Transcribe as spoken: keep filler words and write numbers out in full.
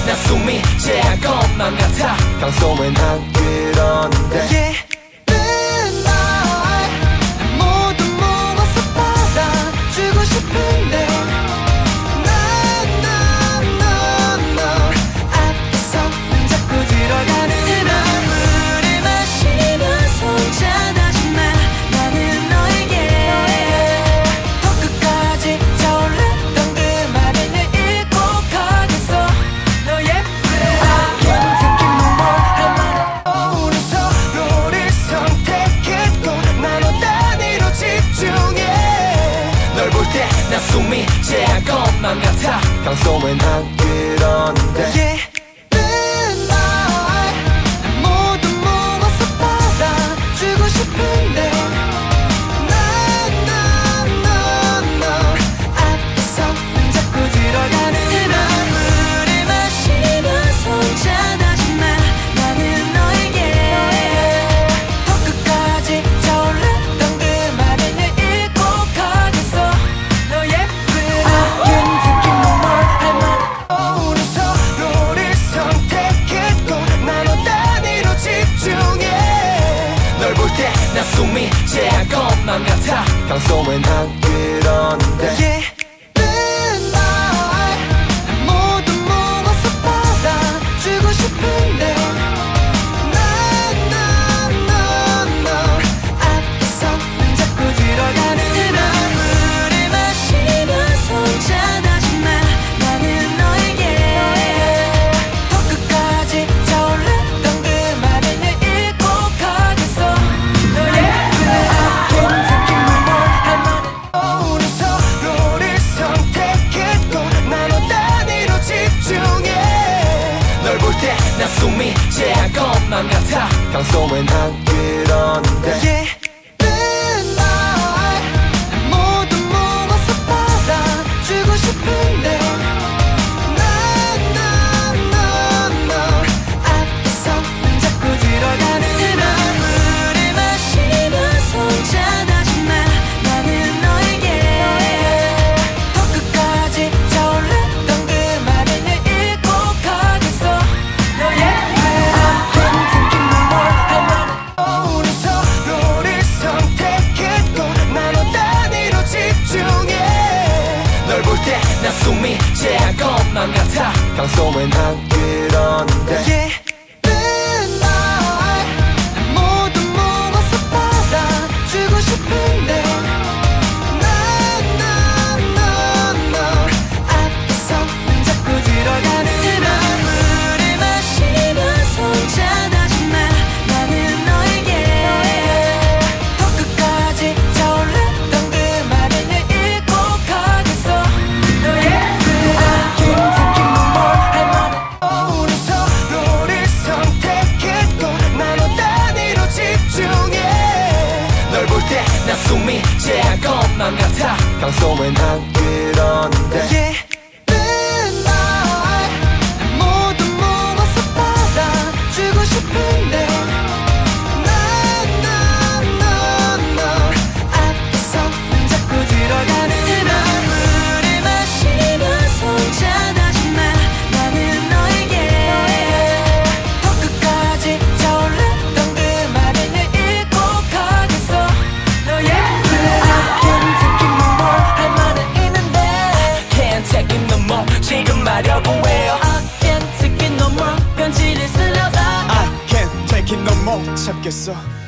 나 숨이 제할 것만 같아. 평소엔 안 그런데 yeah. 나 숨이 제할 것만 같아. 평소엔 안 그런데 yeah. 모두 모아서 받아주고 싶은데 난 난 난 너 앞에서 자꾸 들어가는 난 물을 마시면서 혼자다지마. 나는 너에게 더 끝까지 타올랐던 그 말을 늘 잊고 가겠어. 나 숨이 제할 것만 같아. 평소엔 안 그런데 yeah. 모두 모아서 받아주고 싶은데 난 난 난 너 앞에서 자꾸 들어가는 난 물을 마시면서 혼자다지마. 나는 너에게 더 끝까지 타올랐던 그 말을 늘 잊고 가겠어. 나 숨이 제할 것만 같아. 평소엔 안 그런데 yeah. 모두 모아서 받아주고 싶은데 난 난 난 너 앞에서 자꾸 들어가는 난 물을 마시면서 혼자다지마. 나는 너에게 더 끝까지 타올랐던 그 말을 늘 잊고 가겠어. 나 숨이 제할 것만 같아. 평소엔 안 그런데 yeah. 모두 모아서 받아주고 싶은데 난 난 난 너 앞에서 자꾸 들어가는 난 물을 마시면서 혼자다지마. 나는 너에게 더 끝까지 타올랐던 그 말을 늘 잊고 가겠어. 나 숨이 제할 것만 같아. 평소엔 안 그런데 yeah. 모두 모아서 받아주고 싶은데 난 난 난 너 앞에서 자꾸 들어가는 난 물을 마시면서 혼자다지마. 나는 너에게 더 끝까지 타올랐던 그 말을 늘 잊고 가겠어. 지금 말려고 해요. I can't take it no more. 편지를 쓰려다 I can't take it no more. 참겠어.